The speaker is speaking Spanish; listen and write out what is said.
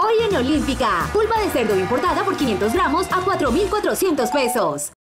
Hoy en Olímpica, pulpa de cerdo importada por 500 gramos a 4,400 pesos.